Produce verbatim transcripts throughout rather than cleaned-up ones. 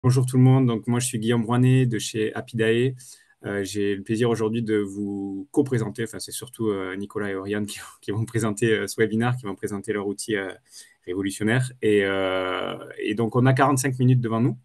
Bonjour tout le monde, donc moi je suis Guillaume Rouanet de chez Apidae. Euh, j'ai le plaisir aujourd'hui de vous co-présenter, enfin c'est surtout euh, Nicolas et Oriane qui, qui vont présenter euh, ce webinaire, qui vont présenter leur outil euh, révolutionnaire. Et, euh, et donc on a quarante-cinq minutes devant nous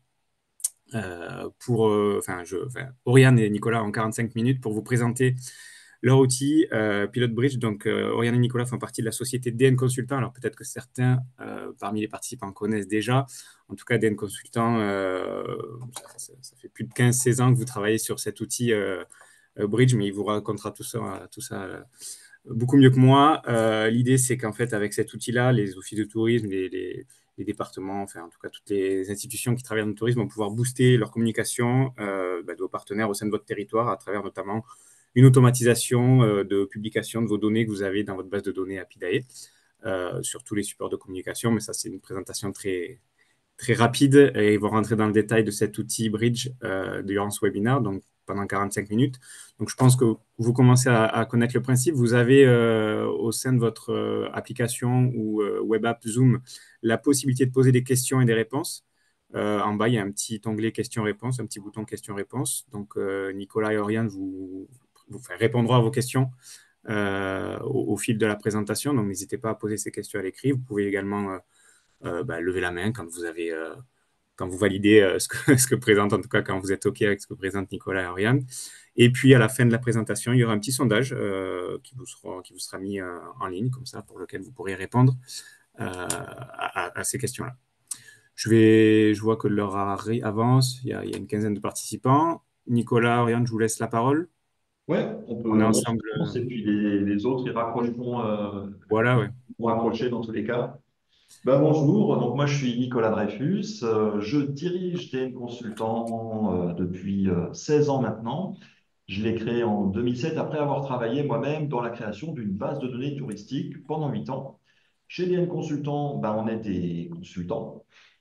euh, pour, euh, enfin, je, enfin, Oriane et Nicolas ont quarante-cinq minutes pour vous présenter leur outil, euh, Pilot Bridge. Donc, euh, Oriane et Nicolas font partie de la société D N Consultant. Alors, peut-être que certains euh, parmi les participants connaissent déjà. En tout cas, D N Consultant, euh, ça, ça- ça fait plus de quinze seize ans que vous travaillez sur cet outil euh, euh, Bridge, mais il vous racontera tout ça, tout ça euh, beaucoup mieux que moi. Euh, l'idée, c'est qu'en fait, avec cet outil-là, les offices de tourisme, les, les- les départements, enfin, en tout cas, toutes les institutions qui travaillent dans le tourisme vont pouvoir booster leur communication euh, bah, de vos partenaires au sein de votre territoire à travers notamment une automatisation euh, de publication de vos données que vous avez dans votre base de données Apidae euh, sur tous les supports de communication. Mais ça, c'est une présentation très, très rapide et ils vont rentrer dans le détail de cet outil Bridge euh, durant ce webinaire, donc pendant quarante-cinq minutes. Donc, je pense que vous commencez à, à connaître le principe. Vous avez euh, au sein de votre euh, application ou euh, web app Zoom la possibilité de poser des questions et des réponses. Euh, en bas, il y a un petit onglet questions-réponses, un petit bouton questions-réponses. Donc, euh, Nicolas et Oriane vous, vous enfin, répondront à vos questions euh, au, au, fil de la présentation. Donc, n'hésitez pas à poser ces questions à l'écrit. Vous pouvez également euh, euh, bah, lever la main quand vous avez euh, quand vous validez euh, ce, que, ce que présente, en tout cas quand vous êtes OK avec ce que présente Nicolas et Ariane. Et puis à la fin de la présentation, il y aura un petit sondage euh, qui, vous sera, qui vous sera mis euh, en ligne, comme ça, pour lequel vous pourrez répondre euh, à, à, à, ces questions-là. Je, vais, je vois que l'heure avance, il y, a, il y a une quinzaine de participants. Nicolas, Ariane, je vous laisse la parole. Ouais, on On est peut, on ensemble. se lance et puis les, les autres, ils raccrocheront, euh, Voilà, ouais. vont raccrocher dans tous les cas. Bah, bonjour, donc moi je suis Nicolas Dreyfus, euh, je dirige D N Consultant euh, depuis euh, seize ans maintenant. Je l'ai créé en deux mille sept après avoir travaillé moi-même dans la création d'une base de données touristique pendant huit ans. Chez D N Consultant, bah, on est des consultants,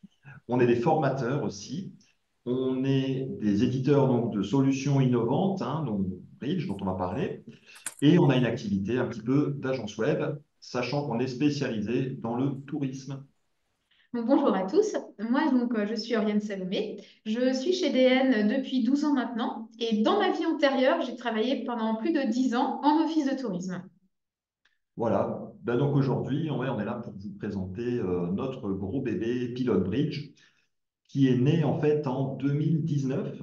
on est des formateurs aussi, on est des éditeurs donc, de solutions innovantes, hein, donc Bridge dont on va parler. Et on a une activité un petit peu d'agence web, sachant qu'on est spécialisé dans le tourisme. Donc, bonjour à tous, moi donc euh, je suis Oriane Salomé, je suis chez D N depuis douze ans maintenant et dans ma vie antérieure, j'ai travaillé pendant plus de dix ans en office de tourisme. Voilà. Ben donc aujourd'hui, on est on est là pour vous présenter euh, notre gros bébé Pilot Bridge, qui est né en fait en deux mille dix-neuf.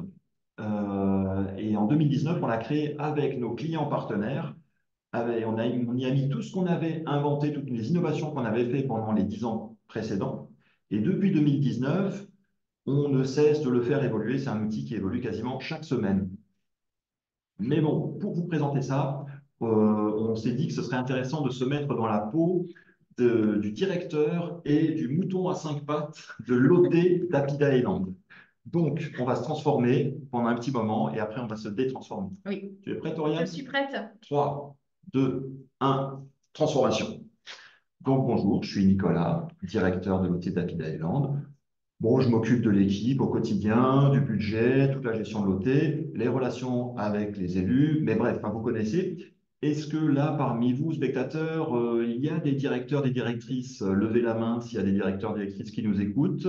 Euh, et en deux mille dix-neuf, on l'a créé avec nos clients partenaires. Avec- on a, on y a mis tout ce qu'on avait inventé, toutes les innovations qu'on avait fait pendant les dix ans précédents. Et depuis deux mille dix-neuf, on ne cesse de le faire évoluer. C'est un outil qui évolue quasiment chaque semaine. Mais bon, pour vous présenter ça, euh, on s'est dit que ce serait intéressant de se mettre dans la peau de- du directeur et du mouton à cinq pattes de l'O T d'Apida Island. Donc, on va se transformer pendant un petit moment et après, on va se détransformer. Oui, Tu es prête, je Oriane? suis prête. Trois, deux, un, transformation. Donc, bonjour, je suis Nicolas, directeur de l'O T d'Apida Island. Bon, je m'occupe de l'équipe au quotidien, du budget, toute la gestion de l'O T, les relations avec les élus, mais bref, enfin, vous connaissez. Est-ce que là, parmi vous, spectateurs, euh, il y a des directeurs, des directrices? Euh, Levez la main s'il y a des directeurs, directrices qui nous écoutent.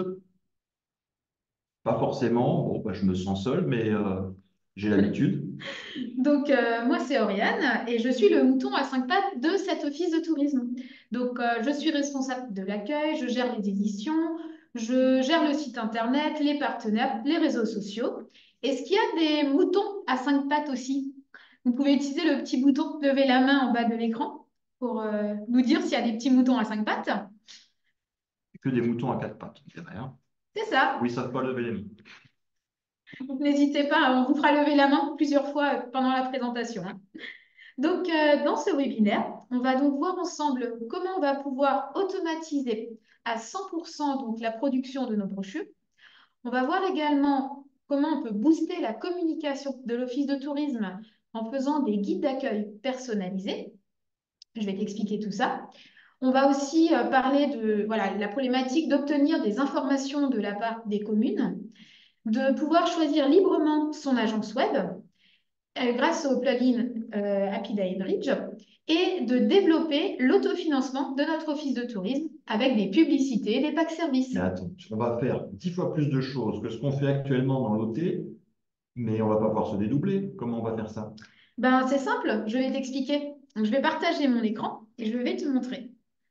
Pas forcément. Bon, bah, je me sens seul, mais euh, j'ai l'habitude. Donc euh, moi c'est Oriane et je suis le mouton à cinq pattes de cet office de tourisme. Donc euh, je suis responsable de l'accueil, je gère les éditions, je gère le site internet, les partenaires, les réseaux sociaux. Est-ce qu'il y a des moutons à cinq pattes aussi? Vous pouvez utiliser le petit bouton lever la main en bas de l'écran pour euh, nous dire s'il y a des petits moutons à cinq pattes. Que des moutons à quatre pattes, on dirait, hein. C'est Oui, ça. ils savent pas lever les mains. Donc n'hésitez pas, on vous fera lever la main plusieurs fois euh, pendant la présentation, hein. Donc, euh, dans ce webinaire, on va donc voir ensemble comment on va pouvoir automatiser à cent pour cent donc, la production de nos brochures. On va voir également comment on peut booster la communication de l'Office de tourisme en faisant des guides d'accueil personnalisés. Je vais t'expliquer tout ça. On va aussi euh, parler de voilà, la problématique d'obtenir des informations de la part des communes, de pouvoir choisir librement son agence web euh, grâce au plugin euh, Appidae Bridge. et de développer l'autofinancement de notre office de tourisme avec des publicités, des packs services. Mais attends, on va faire dix fois plus de choses que ce qu'on fait actuellement dans l'O T, mais on va pas pouvoir se dédoubler. Comment on va faire ça? Ben, c'est simple, je vais t'expliquer. Donc, je vais partager mon écran et je vais te montrer.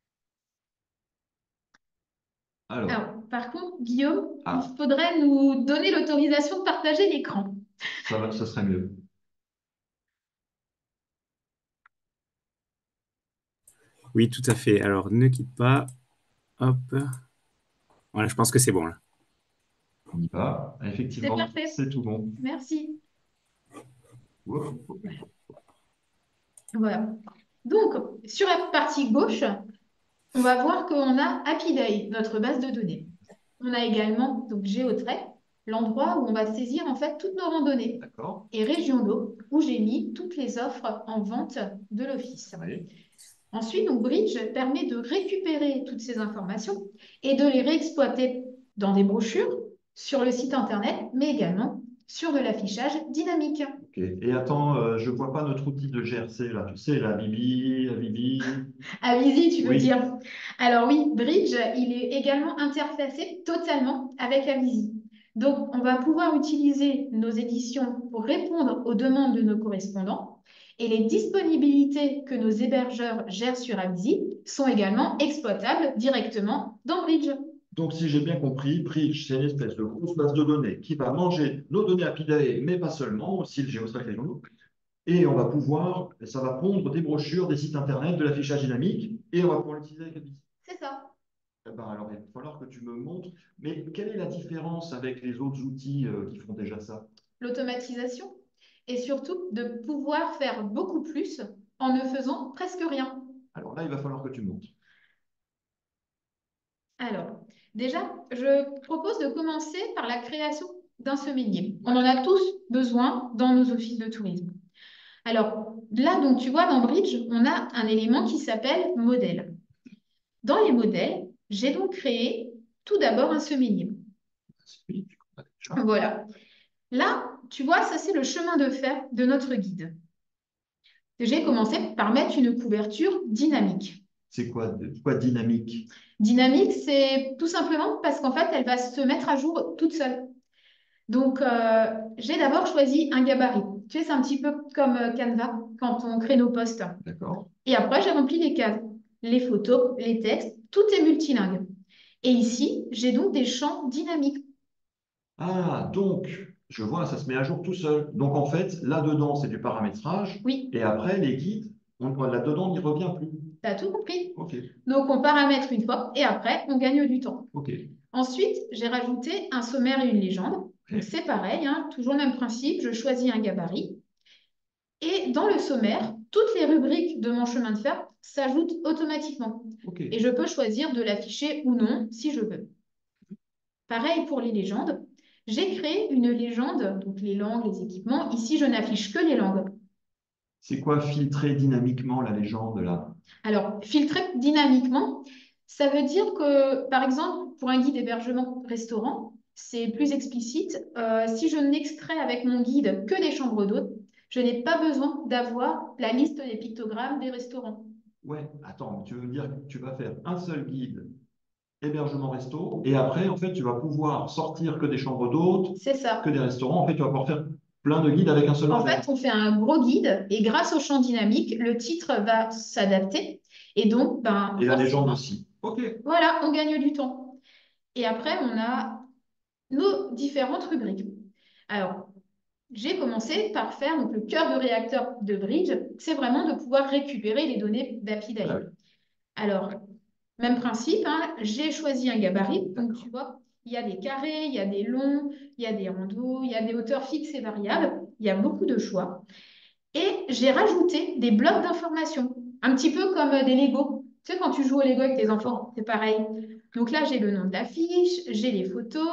Alors, Alors, par contre, Guillaume, ah, il faudrait nous donner l'autorisation de partager l'écran. ça va, ça serait mieux. Oui, tout à fait. Alors, ne quitte pas. Hop. Voilà, je pense que c'est bon là. On y va. C'est Effectivement, parfait. c'est tout bon. Merci. Whoop, whoop. Voilà. Donc, sur la partie gauche, on va voir qu'on a Happy notre base de données. On a également donc Géotrait, l'endroit où on va saisir en fait toutes nos randonnées, D'accord. et Région d'eau, où j'ai mis toutes les offres en vente de l'office. Oui. Ensuite, donc Bridge permet de récupérer toutes ces informations et de les réexploiter dans des brochures, sur le site internet, mais également sur de l'affichage dynamique. Ok. Et attends, euh, je vois pas notre outil de G R C là. Tu sais, la Bibi, la Bibi. À Visi, tu veux Oui. dire? Alors oui, Bridge, il est également interfacé totalement avec Avisi. Donc, on va pouvoir utiliser nos éditions pour répondre aux demandes de nos correspondants. Et les disponibilités que nos hébergeurs gèrent sur Avisi sont également exploitables directement dans Bridge. Donc, si j'ai bien compris, Bridge, c'est une espèce de grosse base de données qui va manger nos données Apidae, mais pas seulement, aussi le géostack et les et on va pouvoir, ça va pondre des brochures, des sites internet, de l'affichage dynamique, et on va pouvoir l'utiliser avec Avisi. C'est ça. Eh ben, alors, il va falloir que tu me montres, mais quelle est la différence avec les autres outils euh, qui font déjà ça? L'automatisation et surtout de pouvoir faire beaucoup plus en ne faisant presque rien. Alors là, il va falloir que tu me montres. Alors, déjà, je propose de commencer par la création d'un semainier. On en a tous besoin dans nos offices de tourisme. Alors, là, donc, tu vois, dans Bridge, on a un élément qui s'appelle modèle. Dans les modèles, j'ai donc créé tout d'abord un semainier. Oui, tu comprends déjà. Voilà. Là, tu vois, ça, c'est le chemin de fer de notre guide. J'ai commencé par mettre une couverture dynamique. C'est quoi, quoi dynamique? Dynamique, c'est tout simplement parce qu'en fait, elle va se mettre à jour toute seule. Donc, euh, j'ai d'abord choisi un gabarit. Tu sais, c'est un petit peu comme euh, Canva quand on crée nos posts. D'accord. Et après, j'ai rempli les cases, les photos, les textes, tout est multilingue. Et ici, j'ai donc des champs dynamiques. Ah, donc, je vois, ça se met à jour tout seul. Donc, en fait, là-dedans, c'est du paramétrage. Oui, Et après, les guides, on, là-dedans, on n'y revient plus. tu as tout compris. OK, Donc, on paramètre une fois et après, on gagne du temps. OK. Ensuite, j'ai rajouté un sommaire et une légende. Donc, c'est pareil, hein, toujours le même principe. Je choisis un gabarit. Et dans le sommaire, toutes les rubriques de mon chemin de fer s'ajoutent automatiquement. OK. Et je peux choisir de l'afficher ou non si je veux. Pareil pour les légendes. J'ai créé une légende, donc les langues, les équipements. Ici, je n'affiche que les langues. C'est quoi filtrer dynamiquement la légende, là? Alors, filtrer dynamiquement, ça veut dire que, par exemple, pour un guide hébergement restaurant, c'est plus explicite. Euh, si je n'extrais avec mon guide que des chambres d'hôtes, je n'ai pas besoin d'avoir la liste des pictogrammes des restaurants. Ouais, attends, tu veux dire que tu vas faire un seul guide hébergement resto, et après, en fait, tu vas pouvoir sortir que des chambres d'hôtes, C'est ça. que des restaurants. En fait, tu vas pouvoir faire plein de guides avec un seul En modèle. fait, on fait un gros guide et grâce au champ dynamique, le titre va s'adapter et donc, ben, Et la légende forcément, aussi. OK. voilà, on gagne du temps. Et après, on a nos différentes rubriques. Alors, j'ai commencé par faire donc, le cœur de réacteur de Bridge, c'est vraiment de pouvoir récupérer les données d'Apidae. Ah oui. Alors, même principe, hein, j'ai choisi un gabarit, donc tu vois, il y a des carrés, il y a des longs, il y a des randos, il y a des hauteurs fixes et variables, il y a beaucoup de choix. Et j'ai rajouté des blocs d'informations, un petit peu comme euh, des Lego. Tu sais, quand tu joues au Lego avec tes enfants, c'est pareil. Donc là, j'ai le nom de l'affiche, j'ai les photos,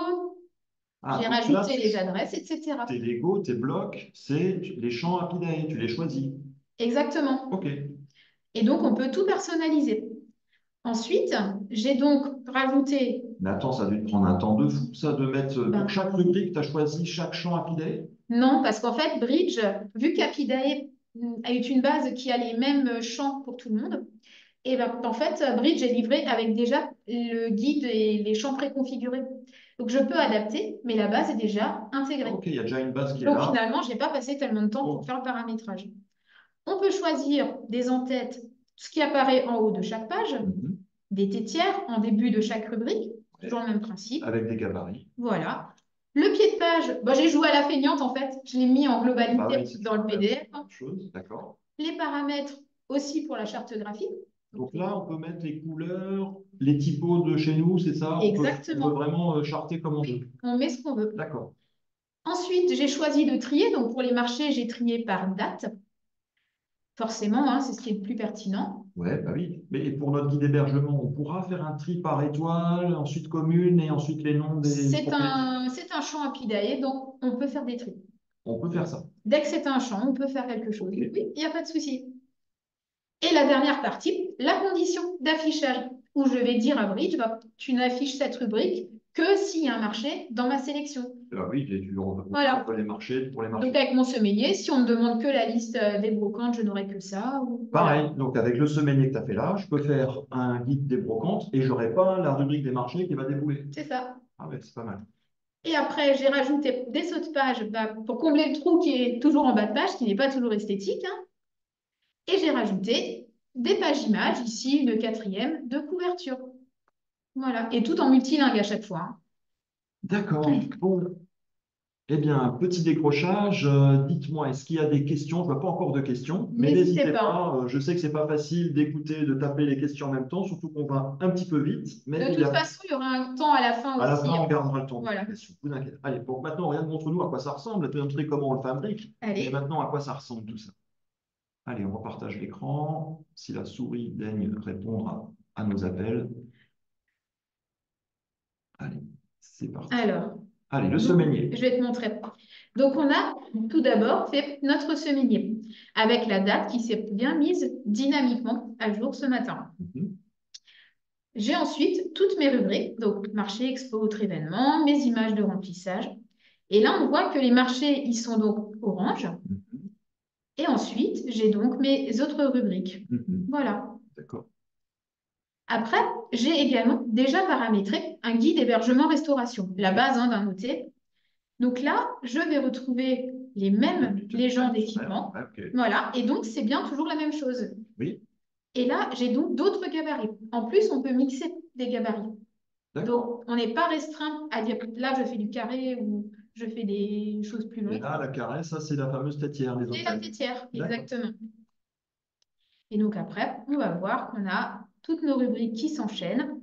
Ah, j'ai donc là, rajouté les adresses, et cetera. tes Lego, tes blocs, c'est les champs Apidae, tu les choisis. Exactement. OK. Et donc, on peut tout personnaliser. Ensuite, j'ai donc rajouté, Mais attends, ça a dû te prendre un temps de fou, ça, de mettre ben, pour chaque rubrique, tu as choisi chaque champ Apidae. non, parce qu'en fait, Bridge, vu qu'Apidae avec une base qui a les mêmes champs pour tout le monde. Et ben, en fait, Bridge est livré avec déjà le guide et les champs préconfigurés. Donc, je peux adapter, mais la base est déjà intégrée. Ok, il y a déjà une base qui est Donc, là. finalement, je n'ai pas passé tellement de temps Oh. pour faire le paramétrage. On peut choisir des en-têtes, ce qui apparaît en haut de chaque page, Mhm. des tétières en début de chaque rubrique, toujours le même principe. Avec des gabarits. Voilà. Le pied de page, bon, j'ai joué à la feignante en fait, je l'ai mis en globalité Bah oui, c'est dans le P D F. la même chose, d'accord. Les paramètres aussi pour la charte graphique. Donc là, on peut mettre les couleurs, les typos de chez nous, c'est ça? On peut- Exactement. On peut vraiment euh, charter comme on Oui, veut. on met ce qu'on veut. D'accord. Ensuite, j'ai choisi de trier. Donc, pour les marchés, j'ai trié par date. Forcément, hein, c'est ce qui est le plus pertinent. Ouais, bah oui. Mais pour notre guide hébergement, on pourra faire un tri par étoile, ensuite commune et ensuite les noms des C'est propriétaires. un, c'est un champ Apidae, donc on peut faire des tris. On peut faire ça. Dès que c'est un champ, on peut faire quelque chose. Ok. Oui, il n'y a pas de souci. Et la dernière partie, la condition d'affichage, où je vais dire à Bridge, bah, tu n'affiches cette rubrique que s'il y a un marché dans ma sélection. Ah oui, et tu on Voilà. peut les marchés pour les marchés. Donc avec mon semainier, si on me demande que la liste euh, des brocantes, je n'aurai que ça. Ou... Pareil, Voilà. donc avec le semainier que tu as fait là, je peux faire un guide des brocantes et je n'aurai pas la rubrique des marchés qui va débouler. C'est ça. Ah ouais, c'est pas mal. Et après, j'ai rajouté des sauts de page bah, pour combler le trou qui est toujours en bas de page, qui n'est pas toujours esthétique. Hein. Et j'ai rajouté des pages images, ici une quatrième de couverture. Voilà. Et tout en multilingue à chaque fois. Hein. D'accord. Bon. Eh bien, petit décrochage. Euh, dites-moi, est-ce qu'il y a des questions? Je ne vois pas encore de questions, mais N'hésitez n'hésitez pas. pas. Euh, je sais que c'est pas facile d'écouter, de taper les questions en même temps, surtout qu'on va un petit peu vite. Mais De il y toute a- façon, il y aura un temps à la fin à la aussi. fin, on Hein. gardera le temps de Voilà. question. Vous inquiétez. Allez, bon, maintenant, regarde, montre-nous à quoi ça ressemble. Tu as montré comment on le fabrique. Et Allez. maintenant, à quoi ça ressemble tout ça? Allez, on repartage l'écran. Si la souris daigne répondre à, à nos appels. Allez, c'est parti. Alors, Allez, le donc, semainier. je vais te montrer. Donc, on a tout d'abord fait notre semainier avec la date qui s'est bien mise dynamiquement à jour ce matin. Mhm. J'ai ensuite toutes mes rubriques, donc marché, expo, autres événements, mes images de remplissage. Et là, on voit que les marchés, ils sont donc orange. Mhm. Et ensuite, j'ai donc mes autres rubriques. Mhm. Voilà. D'accord. Après, j'ai également déjà paramétré un guide hébergement-restauration, la base hein, d'un hôtel. Donc là, je vais retrouver les mêmes légendes d'équipement. Ouais, ok. Voilà. Et donc, c'est bien toujours la même chose. Oui, Et là, j'ai donc d'autres gabarits. En plus, on peut mixer des gabarits. d'accord. Donc, on n'est pas restreint à dire là, je fais du carré ou je fais des choses plus Et longues. là, la carré, ça, c'est la fameuse têtière des C'est la hôtels. tétière, D'accord. exactement. Et donc après, on va voir qu'on a toutes nos rubriques qui s'enchaînent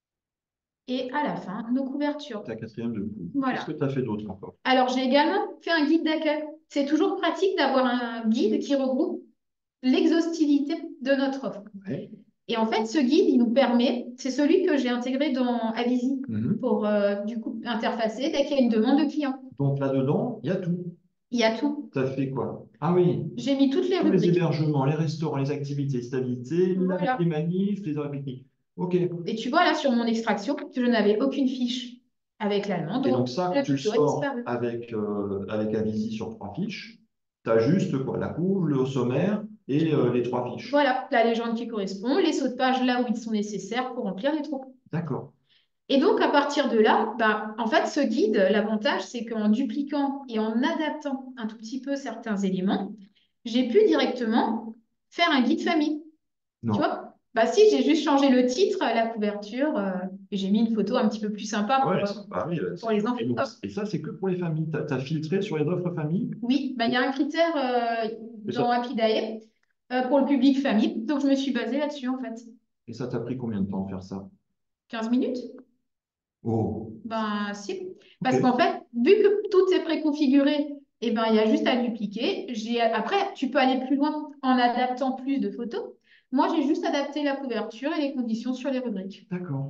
et à la fin, nos couvertures. Ta quatrième de coup. Voilà. Qu'est-ce que tu as fait d'autre encore? Alors, j'ai également fait un guide d'accueil. C'est toujours pratique d'avoir un guide qui regroupe l'exhaustivité de notre offre. Ouais. Et en fait, ce guide, il nous permet, c'est celui que j'ai intégré dans Avisi Mhm. pour euh, du coup interfacer dès qu'il y a une demande de client. Donc là-dedans, il y a tout. Il y a tout. Tu as fait quoi? Ah oui, J'ai mis toutes les tous les rubriques. hébergements, les restaurants, les activités, stabilité, Voilà. les manifs, les heures pique-nique. OK. Et tu vois là sur mon extraction, je n'avais aucune fiche avec l'allemand, Et donc donc ça, le tu le tuto a sors disparu. avec, euh, avec Avisi sur trois fiches. Tu as juste quoi? La couve, le sommaire et euh, les trois fiches. Voilà, la légende qui correspond, les sauts de page là où ils sont nécessaires pour remplir les trous. D'accord. Et donc, à partir de là, bah, en fait, ce guide, l'avantage, c'est qu'en dupliquant et en adaptant un tout petit peu certains éléments, j'ai pu directement faire un guide famille. Non. Tu vois? Bah si, j'ai juste changé le titre, la couverture, euh, et j'ai mis une photo un petit peu plus sympa pour, Ouais, euh, bah oui, pour les enfants. et, donc, et ça, c'est que pour les familles. Tu as filtré sur les autres familles? Oui, bah, il y a un critère euh, Et dans ça, Apidae euh, pour le public famille, donc je me suis basée là-dessus en fait. et ça t'a pris combien de temps de faire ça? quinze minutes? Oh, Ben si. Parce ok. qu'en fait, vu que tout est préconfiguré, eh ben, il y a juste à dupliquer. J'ai... Après, tu peux aller plus loin en adaptant plus de photos. Moi, j'ai juste adapté la couverture et les conditions sur les rubriques. D'accord.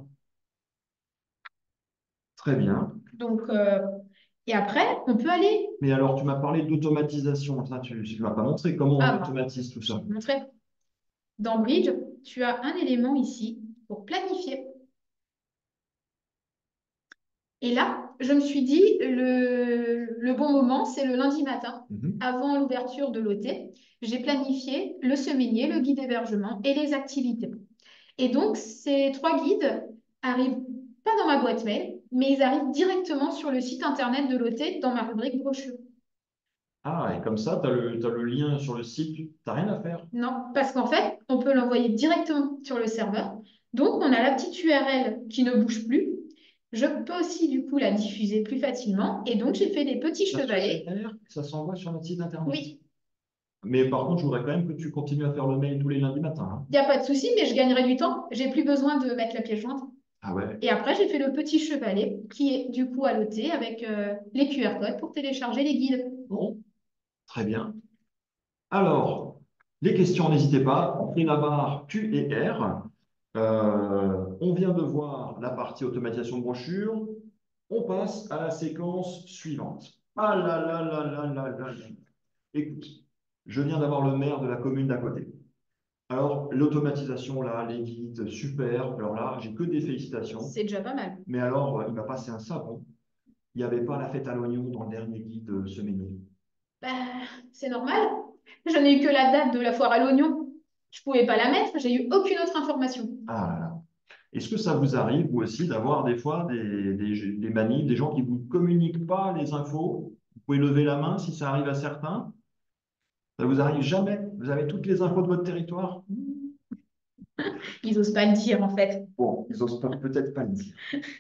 Très bien. Donc, euh, et après, on peut aller. Mais alors, tu m'as parlé d'automatisation. Ça, tu ne m'as pas montré comment on Ah, ben, automatise tout je ça. vais te montrer. Dans Bridge, tu as un élément ici pour planifier. Et là, je me suis dit, le, le bon moment, c'est le lundi matin, Mhm. avant l'ouverture de l'O T. J'ai planifié le semainier, le guide hébergement et les activités. Et donc, ces trois guides arrivent pas dans ma boîte mail, mais ils arrivent directement sur le site internet de l'O T dans ma rubrique brochure. Ah, et comme ça, tu as le, t'as le lien sur le site, tu n'as rien à faire. Non, parce qu'en fait, on peut l'envoyer directement sur le serveur. Donc, on a la petite U R L qui ne bouge plus. Je peux aussi, du coup, la diffuser plus facilement. Et donc, j'ai fait des petits Ça se chevalets. génère, ça s'envoie sur notre site internet. Oui, Mais par contre, je voudrais quand même que tu continues à faire le mail tous les lundis matins, hein. il n'y a pas de souci, mais je gagnerai du temps. J'ai plus besoin de mettre la pièce jointe. Ah ouais. Et après, j'ai fait le petit chevalet qui est du coup à l'O T avec euh, les Q R codes pour télécharger les guides. Bon, très bien. Alors, les questions, n'hésitez pas. On fait la barre Q et R. Euh, on vient de voir la partie automatisation de brochure. On passe à la séquence suivante. Ah là là là là là là là. Écoute, je viens d'avoir le maire de la commune d'à côté. Alors, l'automatisation, là, les guides, super. Alors là, j'ai que des félicitations. C'est déjà pas mal. Mais alors, il m'a passé un savon. Il n'y avait pas la fête à l'oignon dans le dernier guide euh, semainier. Bah, c'est normal. Je n'ai eu que la date de la foire à l'oignon. Je pouvais pas la mettre, j'ai eu aucune autre information. Ah là là. Est-ce que ça vous arrive, vous aussi, d'avoir des fois des, des, des manifs, des gens qui ne vous communiquent pas les infos? Vous pouvez lever la main si ça arrive à certains. Ça vous arrive jamais? Vous avez toutes les infos de votre territoire? Ils osent pas le dire en fait. Bon, ils n'osent peut-être pas le dire.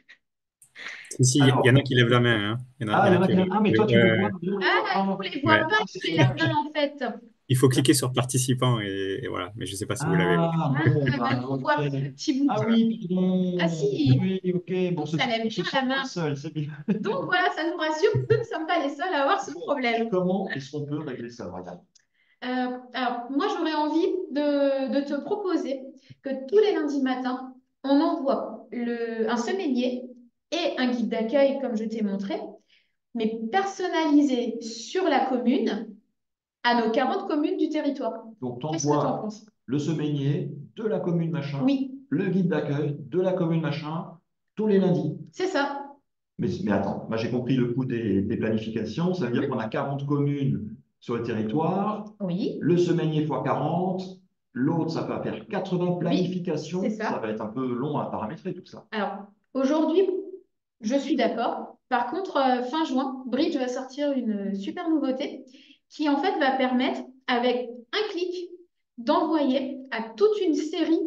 Si, si, il y en a Alors, qui lèvent la main, hein. Il y en a, il ah, y il en y a en a qui... qui... Ah, mais toi, tu Ouais, les ouais, vois, nous, on les voit Ah, pas. vous les ouais. vois pas, C'est je les celui-là. lève en fait. Il faut cliquer sur participants et, et voilà. Mais je ne sais pas si vous l'avez. Ah, Ah, bon, bah, bah, nous, on ok. voit le petit Ah bouton. oui, Ah pardon. si, Oui, ok. Bon, ce ça lève ce bien sont la pas main. seuls, c'est bien. Donc voilà, ça nous rassure, nous ne sommes pas les seuls à avoir ce Bon, problème. comment est-ce qu'on peut régler ça? Regarde. Euh, alors, moi, j'aurais envie de, de te proposer que tous les lundis matins, on envoie le, un semainier et un guide d'accueil, comme je t'ai montré, mais personnalisé sur la commune, à nos quarante communes du territoire. Donc, Qu'est-ce que tu en t'envoies penses? le semainier de la commune machin, Oui, le guide d'accueil de la commune machin, tous les lundis. c'est ça. Mais, mais attends, moi j'ai compris le coût des, des planifications. Ça veut dire Mhm. qu'on a quarante communes sur le territoire. Oui, Le semainier fois quarante. L'autre, ça va faire quatre-vingts oui, c'est planifications. Ça ça. va être un peu long à paramétrer tout ça. Alors, aujourd'hui, je suis d'accord. Par contre, euh, fin juin, Bridge va sortir une super nouveauté qui, en fait, va permettre, avec un clic, d'envoyer à toute une série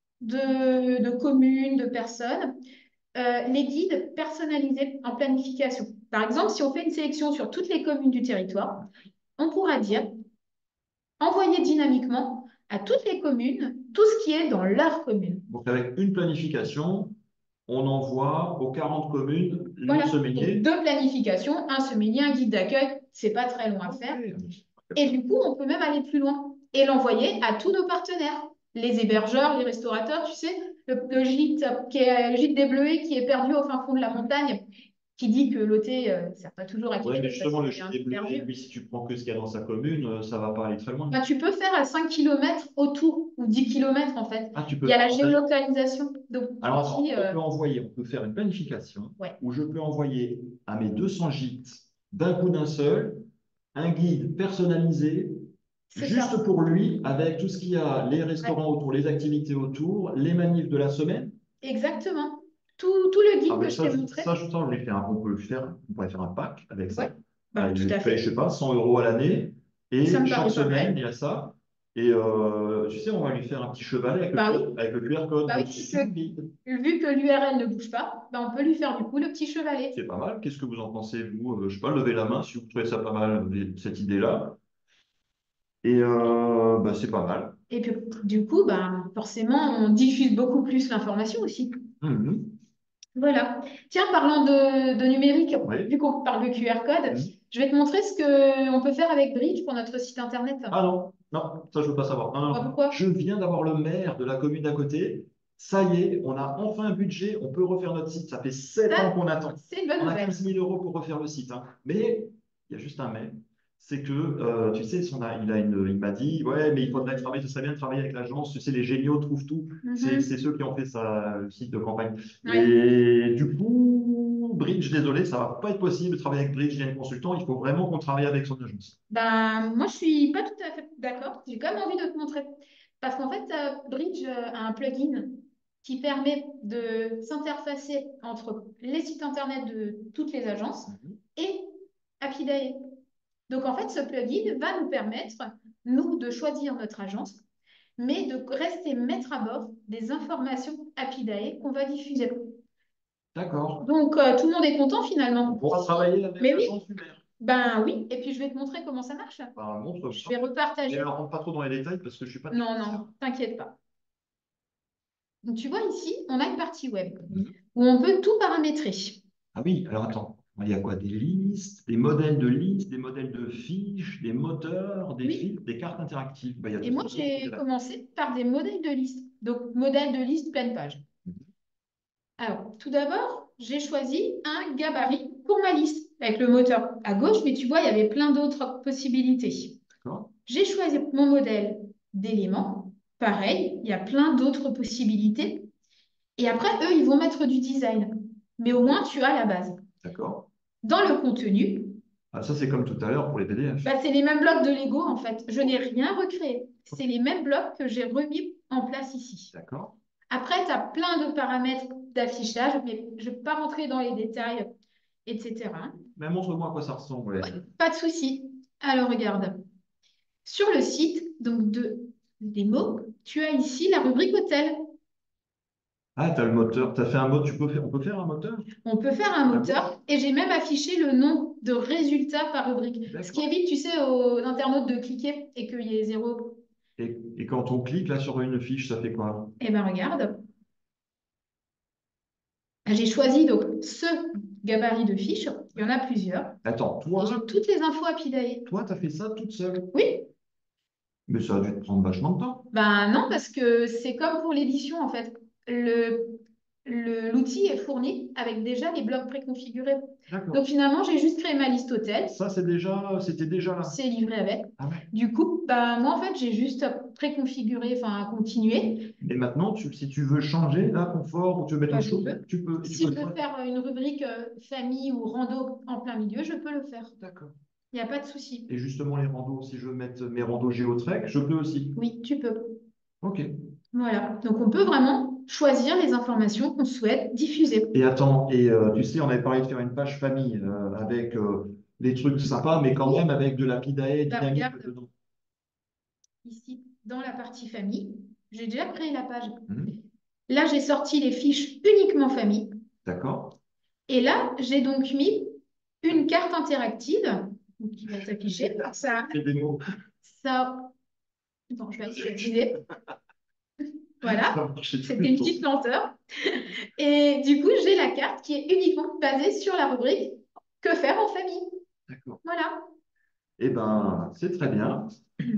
de, de communes, de personnes, euh, les guides personnalisés en planification. Par exemple, si on fait une sélection sur toutes les communes du territoire, on pourra dire envoyer dynamiquement à toutes les communes tout ce qui est dans leur commune. Donc avec une planification, on envoie aux quarante communes le Voilà, donc semainier. deux planifications, un semainier, un guide d'accueil, c'est pas très long à faire. Et du coup, on peut même aller plus loin et l'envoyer à tous nos partenaires, les hébergeurs, les restaurateurs, tu sais, le, le gîte, qui est, le gîte des Bleuets qui est perdu au fin fond de la montagne, qui dit que l'O T ne sert pas toujours à Oui, quelque mais chose parce justement, le qu'il est un gilet peu bleu, perdu. lui, si tu prends que ce qu'il y a dans sa commune, euh, ça va pas aller très loin. Bah, tu peux faire à cinq kilomètres autour, ou dix kilomètres en fait. Ah, tu Il y peux. a la Alors, c'est-à-dire- géolocalisation. Donc, tu alors, attends, dis, on euh, peut envoyer, on peut faire une planification ouais, où je peux envoyer à mes deux cents gîtes d'un coup d'un seul un guide personnalisé c'est juste ça. pour lui avec tout ce qu'il y a, les Ouais, restaurants autour, les activités autour, les manifs de la semaine. exactement. Tout, tout le Ah, guide mais que je ça, t'ai je- montré. ça, je sens, on peut faire, on peut le faire, on pourrait faire un pack avec Ouais, ça. bah, Euh, tout à Il paye, je fait. sais pas, cent euros à l'année. Ça Et me chaque paraît pas semaine, mal. il y a ça. Et euh, tu sais, on va lui faire un petit chevalet avec le, Bah oui, Q R avec le Q R code. bah oui, Donc, puisque c'est vide. vu que l'U R L ne bouge pas, bah, on peut lui faire du coup le petit chevalet. C'est pas mal. Qu'est-ce que vous en pensez, vous? Euh, Je sais pas, levez la main si vous trouvez ça pas mal, cette idée-là. Et euh, bah, c'est pas mal. Et puis du coup, bah, forcément, on diffuse beaucoup plus l'information aussi. Mhm. Voilà. Tiens, parlant de, de numérique, Oui. vu qu'on parle de Q R code, Mhm. je vais te montrer ce qu'on peut faire avec Bridge pour notre site internet. Ah non, non, ça je veux pas savoir. Non, Bah, non. pourquoi? Je viens d'avoir le maire de la commune d'à côté. Ça y est, on a enfin un budget, on peut refaire notre site. Ça fait sept ans Ça, qu'on attend. c'est une bonne On a nouvelle. quinze mille euros pour refaire le site, hein. Mais il y a juste un mais. C'est que, euh, tu sais, son a- il a une, il m'a dit, ouais, mais il faudrait travailler, ce serait bien de travailler avec l'agence. Tu sais, les géniaux trouvent tout. C'est Mhm. c'est ceux qui ont fait ça, le site de campagne. Ouais. Et du coup, Bridge, désolé, ça va pas être possible de travailler avec Bridge, il y a un consultant, il faut vraiment qu'on travaille avec son agence. Ben, moi, je suis pas tout à fait d'accord. J'ai quand même envie de te montrer. Parce qu'en fait, euh, Bridge euh, a un plugin qui permet de s'interfacer entre les sites internet de toutes les agences Mhm. et Appidae. Donc, en fait, ce plugin va nous permettre, nous, de choisir notre agence, mais de rester maître à bord des informations Appidae qu'on va diffuser. D'accord. Donc, euh, tout le monde est content On finalement. pourra travailler avec Mais oui, l'agence Uber. ben oui. Et puis, je vais te montrer comment ça marche. Bah, montre-moi. Je vais Mais repartager. alors, rentre pas trop dans les détails parce que je suis pas Non, technicien. non, t'inquiète pas. Donc, tu vois ici, on a une partie web Mhm. où on peut tout paramétrer. Ah oui, alors attends, il y a quoi? Des listes, des modèles de listes, des modèles de fiches, des moteurs, des Oui. filtres, des cartes interactives. Bah, il y a Et tout moi, ça. j'ai commencé par des modèles de liste. Donc, modèle de liste pleine page. Mhm. Alors, tout d'abord, j'ai choisi un gabarit pour ma liste avec le moteur à gauche, mais tu vois, il y avait plein d'autres possibilités. D'accord. J'ai choisi mon modèle d'éléments. Pareil, il y a plein d'autres possibilités. Et après, eux, ils vont mettre du design. Mais au moins, tu as la base. D'accord. Dans le contenu, Ah, ça, c'est comme tout à l'heure pour les P D F. bah, c'est les mêmes blocs de Lego, en fait. Je n'ai rien recréé. C'est les mêmes blocs que j'ai remis en place ici. D'accord. Après, tu as plein de paramètres d'affichage, mais je ne vais pas rentrer dans les détails, et cetera. Mais montre-moi à quoi ça ressemble. Ouais. Pas de souci. Alors, regarde. Sur le site donc de, des mots, tu as ici la rubrique hôtel. Ah, tu as le moteur. Tu as fait un mot. Tu peux faire... On peut faire un moteur? On peut faire un Ah bon? moteur et j'ai même affiché le nombre de résultats par rubrique. Ce qui D'accord. évite, tu sais, aux internautes de cliquer et qu'il y ait zéro. Et, et quand on clique là sur une fiche, ça fait quoi? Eh bien, regarde. J'ai choisi donc ce gabarit de fiches. Il y en a plusieurs. Attends, Et toi, j'ai toutes les infos à Pidae. toi, tu as fait ça toute seule. Oui, Mais ça a dû te prendre vachement de temps. ben non, parce que c'est comme pour l'édition en fait. Le, le- l'outil est fourni avec déjà les blocs préconfigurés. D'accord. Donc finalement, j'ai juste créé ma liste hôtel. Ça, c'est déjà, c'était déjà là. C'est livré avec. Ah ouais. Du coup, bah, moi en fait, j'ai juste préconfiguré, enfin continué. Et maintenant, tu, si tu veux changer là, confort, ou tu veux mettre Bah, autre je chose, peux. tu peux. Et tu Si je peux le veux faire. faire une rubrique euh, famille ou rando en plein milieu, je peux le faire. D'accord. Il n'y a pas de souci. Et justement, les randos, si je veux mettre mes randos GeoTrek, je peux aussi. Oui, tu peux. Ok. Voilà. Donc on peut vraiment choisir les informations qu'on souhaite diffuser. Et attends, et euh, tu sais, on avait parlé de faire une page famille euh, avec euh, des trucs sympas, mais quand même avec de la Pidae Bah, dynamique regarde, dedans. ici, dans la partie famille, j'ai déjà créé la page. Mhm. Là, j'ai sorti les fiches uniquement famille. D'accord. Et là, j'ai donc mis une carte interactive qui va s'afficher. Ça, Fais des mots. ça, attends, je vais essayer. Voilà, Ça marchait c'était plus une tôt. petite lenteur. Et du coup, j'ai la carte qui est uniquement basée sur la rubrique Que faire en famille. D'accord. Voilà. Eh ben, c'est très bien.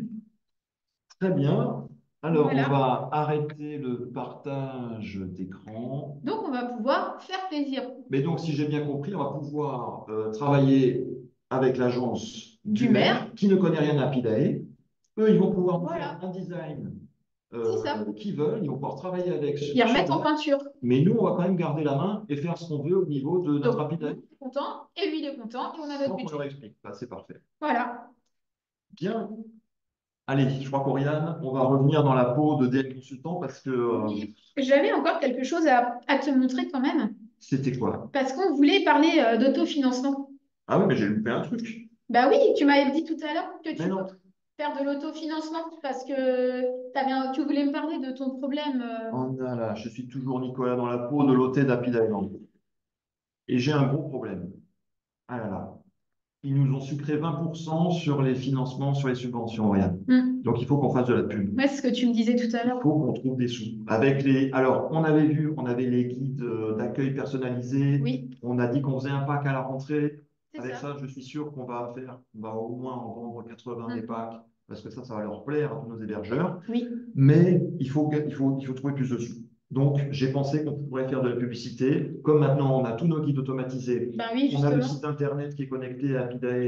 Très bien. Alors, on Voilà. va arrêter le partage d'écran. Donc, on va pouvoir faire plaisir. Mais donc, si j'ai bien compris, on va pouvoir euh, travailler avec l'agence Du du maire. maire qui ne connaît rien à Pidae. Eux, ils vont pouvoir nous Voilà. faire un design C'est ça. euh, qu'ils veulent. Ils vont pouvoir travailler avec Ils sur remettent en place. peinture. Mais nous, on va quand même garder la main et faire ce qu'on veut au niveau de notre Donc, Apidae nous, on est content et lui, il est content et on a notre sans qu'on leur budget. explique. Bah, c'est parfait. Voilà. Bien. Allez, je crois qu'Oriane, on va revenir dans la peau de D L Consultant parce que euh, Oui. J'avais encore quelque chose à, à te montrer quand même. c'était quoi? Parce qu'on voulait parler euh, d'autofinancement. Ah oui, mais j'ai loupé un truc. Bah oui, tu m'avais dit tout à l'heure que tu Mais non. veux faire de l'autofinancement parce que t'avais un- tu voulais me parler de ton problème. euh. Oh là là, je suis toujours Nicolas dans la peau de l'hôtel d'Happy Island. Et j'ai un gros problème. Ah là là. Ils nous ont sucré vingt pour cent sur les financements, sur les subventions, Oriane. Hmm. Donc il faut qu'on fasse de la pub. Ouais, c'est ce que tu me disais tout à Il l'heure. faut qu'on trouve des sous. Avec les... Alors, on avait vu, on avait les guides euh, d'accueil personnalisés. Oui, On a dit qu'on faisait un pack à la rentrée. c'est Avec ça. ça, je suis sûr qu'on va faire, on va au moins en vendre quatre-vingts des Hmm. packs, parce que ça, ça va leur plaire à tous nos hébergeurs. Oui, Mais il faut, que- il faut, il faut trouver plus de sous. Donc, j'ai pensé qu'on pourrait faire de la publicité. Comme maintenant, on a tous nos guides automatisés. bah oui, On a le justement. site internet qui est connecté à Pidae.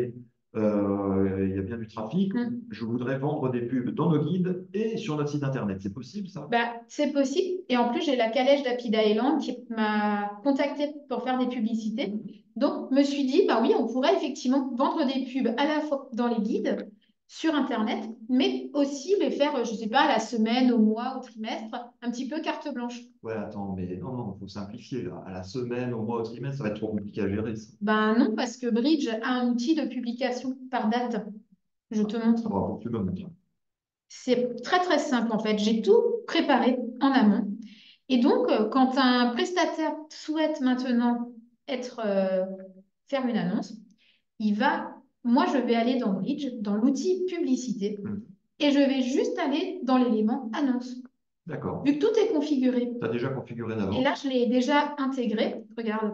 euh, il y a bien du trafic. Mm. Je voudrais vendre des pubs dans nos guides et sur notre site internet. C'est possible, ça? Bah, c'est possible. Et en plus, j'ai la calèche d'Apida Island qui m'a contacté pour faire des publicités. Donc, me suis dit, bah oui, on pourrait effectivement vendre des pubs à la fois dans les guides, sur Internet, mais aussi les faire, je sais pas, à la semaine, au mois, au trimestre, un petit peu carte blanche. Ouais, attends, mais non, non, il faut simplifier, là. À la semaine, au mois, au trimestre, ça va être trop compliqué à gérer, ça. Ben non, parce que Bridge a un outil de publication par date. Je te montre. Bon, faut que tu me montres. C'est très très simple en fait. J'ai tout préparé en amont. Et donc, euh, quand un prestataire souhaite maintenant être, euh, faire une annonce, il va, moi je vais aller dans Bridge, dans l'outil publicité, Hmm. et je vais juste aller dans l'élément annonce. D'accord. Vu que tout est configuré, Tu as déjà configuré et d'avance. là je l'ai déjà intégré, regarde.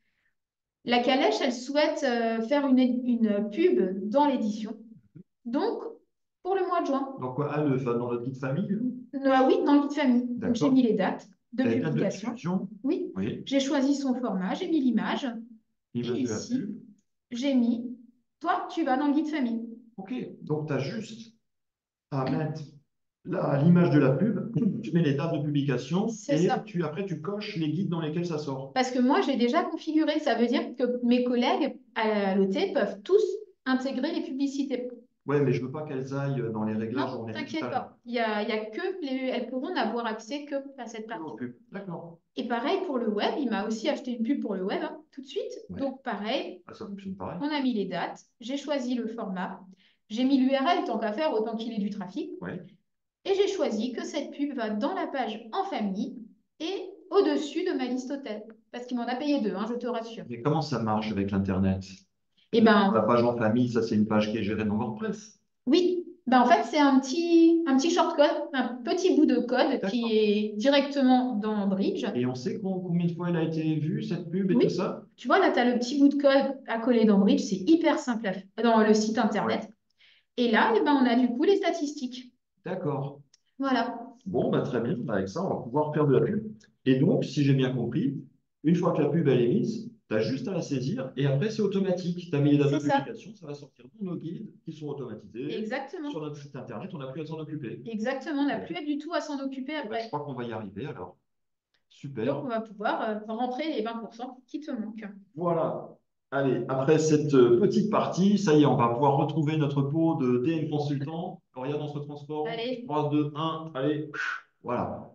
La calèche, elle souhaite euh, faire une, une pub dans l'édition. Donc, pour le mois de juin. Donc, quoi, ah, le, enfin, dans notre guide famille? Ah oui, dans le guide famille. Donc, j'ai D'accord. mis les dates de Les dates de publication. diffusion? Oui, Oui. j'ai choisi son format, j'ai mis l'image. Et L'image de la ici, pub. j'ai mis, toi, tu vas dans le guide famille. OK. Donc, tu as juste à mettre là l'image de la pub, tu mets les dates de publication C'est et ça. tu, après, tu coches les guides dans lesquels ça sort. Parce que moi, j'ai déjà configuré. Ça veut dire que mes collègues à l'O T peuvent tous intégrer les publicités. Ouais, mais je veux pas qu'elles aillent dans les réglages où Non, on était tout t'inquiète à l'heure. pas. Il y a, il y a que les, elles pourront n'avoir accès que à cette partie. Non, pub. D'accord. Et pareil pour le web, il m'a aussi acheté une pub pour le web hein, tout de suite. Ouais. Donc pareil, Ah, ça fonctionne pareil. on a mis les dates, j'ai choisi le format, j'ai mis l'U R L tant qu'à faire, autant qu'il ait du trafic. Ouais. Et j'ai choisi que cette pub va dans la page en famille et au-dessus de ma liste hôtel. Parce qu'il m'en a payé deux, hein, je te rassure. Mais comment ça marche avec l'Internet? Et La ben page en famille, ça, c'est une page qui est gérée dans WordPress. oui, ben en fait c'est un petit, un petit shortcode, un petit bout de code qui D'accord. est directement dans Bridge. Et on sait com- combien de fois elle a été vue, cette pub et tout Oui, ça? tu vois là tu as le petit bout de code à coller dans Bridge, c'est hyper simple à faire dans le site Ouais. internet. Et là, eh ben, on a du coup les statistiques. D'accord. Voilà, Bon, bah, très bien. Bah, avec ça, on va pouvoir faire de la pub. Et donc, si j'ai bien compris, une fois que la pub elle est mise, tu as juste à la saisir et après, c'est automatique. Tu as mis les dates de c'est ça. publication, ça va sortir dans nos guides qui sont automatisés. Exactement. Sur notre site internet, on n'a plus à s'en occuper. Exactement, on n'a plus du tout à s'en occuper Je après. crois qu'on va y arriver alors. Donc, Super. on va pouvoir euh, rentrer les vingt pour cent qui te manquent. Voilà. Allez, après cette euh, petite partie, ça y est, on va pouvoir retrouver notre pot de D N consultant. Regarde, on se transforme. Allez. trois, deux, un, allez. Voilà.